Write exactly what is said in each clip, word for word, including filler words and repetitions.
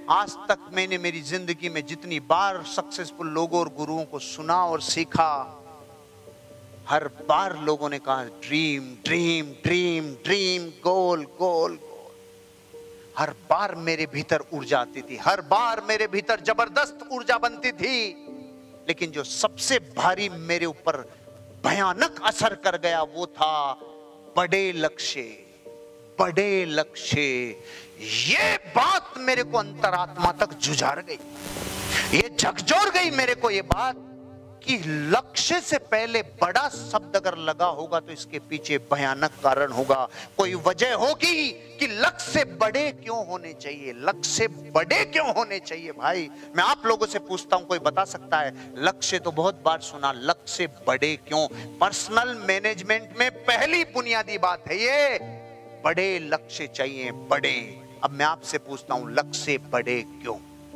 आज तक मैंने मेरी जिंदगी में जितनी बार सक्सेसफुल लोगों और गुरुओं को सुना और सीखा, हर बार लोगों ने कहा dream dream dream dream, goal goal goal. हर बार मेरे भीतर ऊर्जा आती थी, हर बार मेरे भीतर जबरदस्त ऊर्जा बनती थी, लेकिन जो सबसे भारी मेरे ऊपर भयानक असर कर गया वो था बड़े लक्ष्य, बड़े लक्ष्य। ये बात मेरे को अंतरात्मा तक जुझार गई, ये झकझोर गई मेरे को ये बात कि लक्ष्य से पहले बड़ा शब्द अगर लगा होगा तो इसके पीछे भयानक कारण होगा, कोई वजह होगी कि लक्ष्य से बड़े क्यों होने चाहिए, लक्ष्य से बड़े क्यों होने चाहिए। भाई मैं आप लोगों से पूछता हूं, कोई बता सकता है? लक्ष्य तो बहुत बार सुना, लक्ष्य से बड़े क्यों? पर्सनल मैनेजमेंट में पहली बुनियादी बात है ये, बड़े लक्ष्य चाहिए, बड़े। अब मैं आपसे पूछता हूं, लक्ष्य से बड़े क्यों?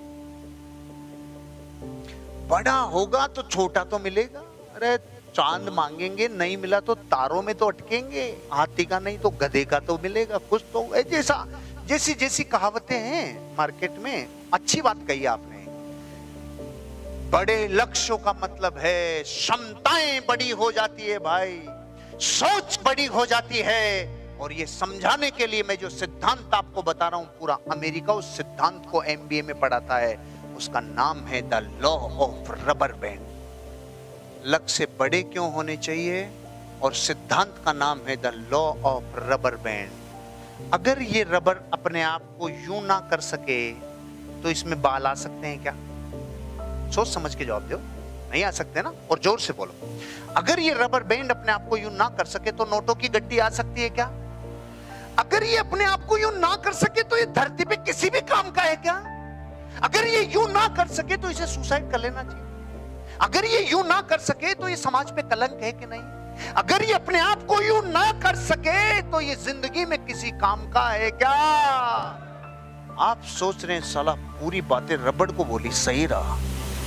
बड़ा होगा तो छोटा तो मिलेगा। अरे चांद मांगेंगे नहीं मिला तो तारों में तो अटकेंगे, हाथी का नहीं तो गधे का तो मिलेगा कुछ तो। जैसा जैसी जैसी कहावतें हैं मार्केट में, अच्छी बात कही आपने। बड़े लक्ष्यों का मतलब है क्षमताएं बड़ी हो जाती है भाई, सोच बड़ी हो जाती है। और ये समझाने के लिए मैं जो सिद्धांत आपको बता रहा हूं, पूरा अमेरिका उस सिद्धांत को एमबीए में पढ़ाता है, उसका नाम है the law of rubber band. लक्ष्य बड़े क्यों होने चाहिए और सिद्धांत का नाम है the law of rubber band. अगर ये रबर अपने आप को यूं ना कर सके तो इसमें बाल आ सकते हैं क्या? सोच समझ के जवाब दो। नहीं आ सकते ना? और जोर से बोलो। अगर ये रबर बैंड अपने आप को यूं ना कर सके तो नोटों की गड्डी आ सकती है क्या? अगर ये अपने आप को यूं ना कर सके तो ये धरती पे किसी भी काम का है क्या? अगर ये यूं ना कर सके तो इसे सुसाइड कर लेना चाहिए। अगर ये यूं ना कर सके तो ये समाज पे कलंक है कि नहीं? अगर ये अपने आप को यूं ना कर सके तो ये जिंदगी में किसी काम का है क्या? आप सोच रहे हैं साला पूरी बातें रबड़ को बोली, सही रहा।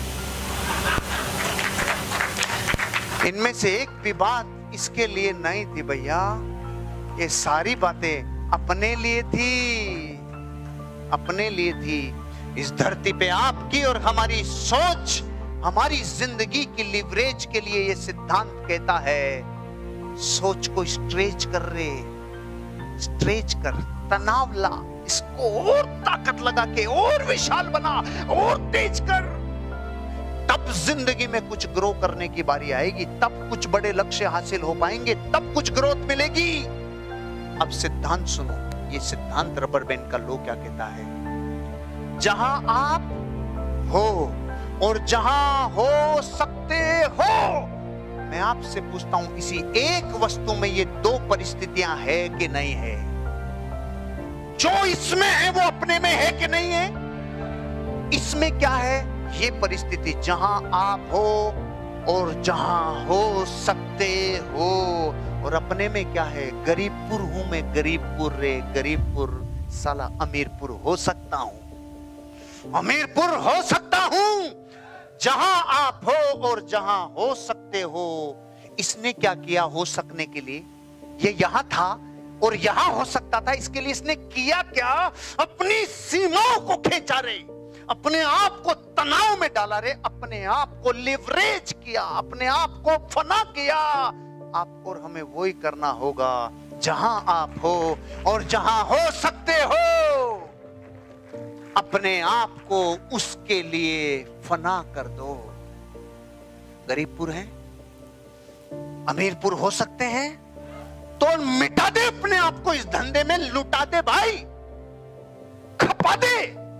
इनमें से एक भी बात इसके लिए नहीं थी भैया, ये सारी बातें अपने लिए थी, अपने लिए थी। इस धरती पे आपकी और हमारी सोच, हमारी जिंदगी की लिवरेज के लिए ये सिद्धांत कहता है, सोच को स्ट्रेच कर रे, स्ट्रेच कर, तनाव ला, इसको और ताकत लगा के और विशाल बना, और तेज कर। तब जिंदगी में कुछ ग्रो करने की बारी आएगी, तब कुछ बड़े लक्ष्य हासिल हो पाएंगे, तब कुछ ग्रोथ मिलेगी। अब सिद्धांत सुनो, ये सिद्धांत रबर बैंड का लॉ क्या कहता है? जहां आप हो और जहां हो सकते हो, मैं आपसे पूछता हूं, इसी एक वस्तु में ये दो परिस्थितियां है कि नहीं है? जो इसमें है वो अपने में है कि नहीं है? इसमें क्या है? ये परिस्थिति जहां आप हो और जहां हो सकते हो। और अपने में क्या है? गरीबपुर हूं मैं, गरीबपुर रे, गरीबपुर, साला अमीरपुर हो सकता हूं, अमीरपुर हो सकता हूं। जहां आप हो और जहां हो सकते हो। इसने क्या किया हो सकने के लिए? ये यहां था और यहां हो सकता था, इसके लिए इसने किया क्या? अपनी सीमाओं को खींचा रे, अपने आप को तनाव में डाला रे, अपने आप को लिवरेज किया, अपने आप को फना किया। आपको और हमें वही करना होगा, जहां आप हो और जहां हो सकते हो, अपने आप को उसके लिए फना कर दो। गरीबपुर है, अमीरपुर हो सकते हैं, तो मिटा दे अपने आप को, इस धंधे में लुटा दे भाई, खपा दे।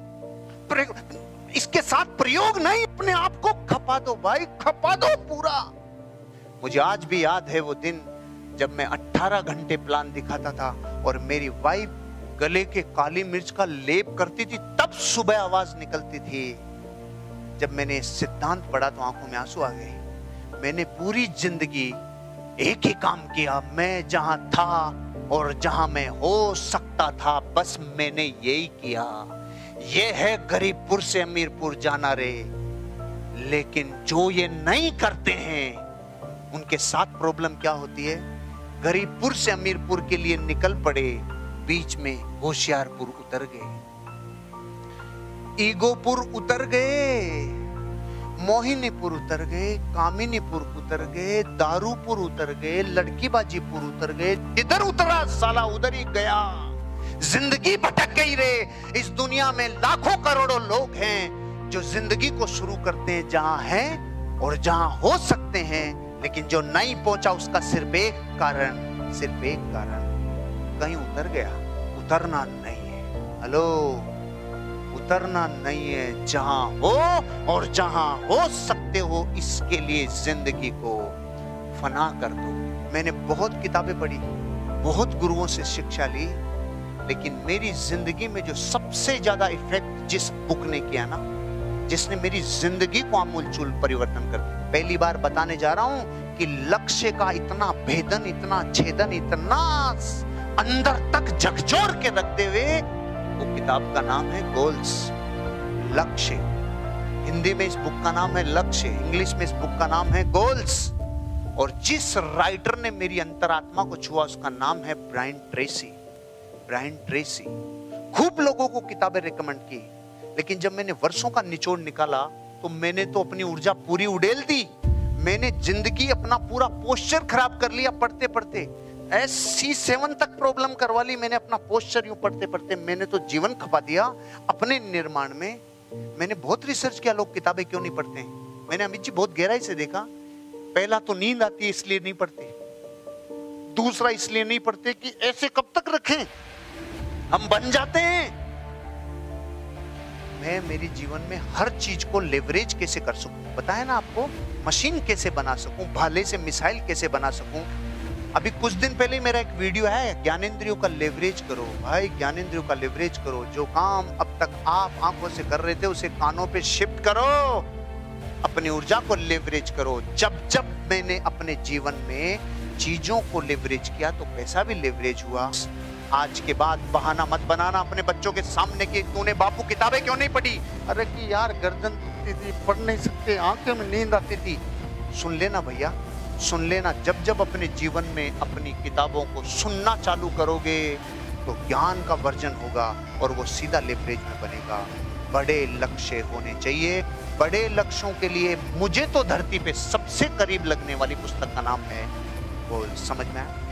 इसके साथ प्रयोग नहीं, अपने आप को खपा दो भाई, खपा दो पूरा। मुझे आज भी याद है वो दिन जब मैं अठारह घंटे प्लान दिखाता था और मेरी वाइफ गले के काली मिर्च का लेप करती थी, तब सुबह आवाज निकलती थी। जब मैंने सिद्धांत पढ़ा तो आंखों में आंसू आ गए। मैंने पूरी जिंदगी एक ही काम किया, मैं जहां था और जहां मैं हो सकता था, बस मैंने यही किया। ये है गरीबपुर से अमीरपुर जाना रे। लेकिन जो ये नहीं करते हैं उनके साथ प्रॉब्लम क्या होती है? गरीबपुर से अमीरपुर के लिए निकल पड़े, बीच में होशियारपुर उतर गए। ईगोपुर उतर गए, मोहिनीपुर उतर गए, कामिनीपुर उतर गए, दारूपुर उतर गए, लड़कीबाजीपुर उतर गए। जिधर उतरा साला उधर ही गया। जिंदगी भटक गई रे। इस दुनिया में लाखों करोड़ों लोग हैं जो जिंदगी को शुरू करते हैं जहां हैं और जहां हो सकते हैं, लेकिन जो नहीं पहुंचा उसका सिर्फ एक कारण, सिर्फ एक कारण, कहीं उतर गया। उतरना नहीं है, हेलो, उतरना नहीं है। जहां हो और जहां हो सकते हो, इसके लिए जिंदगी को फना कर दो। मैंने बहुत किताबें पढ़ी, बहुत गुरुओं से शिक्षा ली, लेकिन मेरी जिंदगी में जो सबसे ज्यादा इफेक्ट जिस बुक ने किया ना, जिसने मेरी जिंदगी को आमूलचूल परिवर्तन कर दिया, पहली बार बताने जा रहा हूं कि लक्ष्य का इतना भेदन, इतना छेदन, इतना अंदर तक झकझोर के रखते हुए, वो किताब का नाम है गोल्स, लक्ष्य। हिंदी में इस बुक का नाम है लक्ष्य, इंग्लिश में इस बुक का नाम है गोल्स। और जिस राइटर ने मेरी अंतरात्मा को छुआ उसका नाम है ब्रायन ट्रेसी। Brian Tracy. खूब लोगों को किताबें रिकमेंड की, लेकिन जब मैंने वर्षों का निचोड़ निकाला तो मैंने तो अपनी ऊर्जा पूरी उड़ेल दी। मैंने जिंदगी अपना पूरा पोस्चर खराब कर लिया पढ़ते पढ़ते। एस सी सेवन तक प्रॉब्लम करवा ली मैंने अपना पोस्चर यूं पढ़ते पढ़ते। मैंने तो जीवन खपा दिया अपने निर्माण में। मैंने बहुत रिसर्च किया, लोग किताबें क्यों नहीं पढ़ते। मैंने अमित जी बहुत गहराई से देखा, पहला तो नींद आती है इसलिए नहीं पढ़ते, दूसरा इसलिए नहीं पढ़ते कि ऐसे कब तक रखें, हम बन जाते हैं। मैं मेरे जीवन में हर चीज को लेवरेज कैसे कर सकूं, बताया ना आपको, मशीन कैसे बना सकूं, भाले से मिसाइल कैसे बना सकूं। अभी कुछ दिन पहले मेरा एक वीडियो है, ज्ञानेंद्रियों का लेवरेज करो भाई, ज्ञानेंद्रियों का लेवरेज करो। जो काम अब तक आप आंखों से कर रहे थे उसे कानों पे शिफ्ट करो, अपनी ऊर्जा को लेवरेज करो। जब जब मैंने अपने जीवन में चीजों को लेवरेज किया तो पैसा भी लेवरेज हुआ। आज के बाद बहाना मत बनाना अपने बच्चों के सामने कि तूने बापू किताबें क्यों नहीं पढ़ी। अरे कि यार गर्दन दुखती थी, पढ़ नहीं सकते, आंखें में नींद आती थी। सुन लेना भैया, सुन लेना, जब जब अपने जीवन में अपनी किताबों को सुनना चालू करोगे तो ज्ञान का वर्जन होगा और वो सीधा लेवरेज में बनेगा। बड़े लक्ष्य होने चाहिए। बड़े लक्ष्यों के लिए मुझे तो धरती पे सबसे करीब लगने वाली पुस्तक का नाम है गोल। समझ में आया?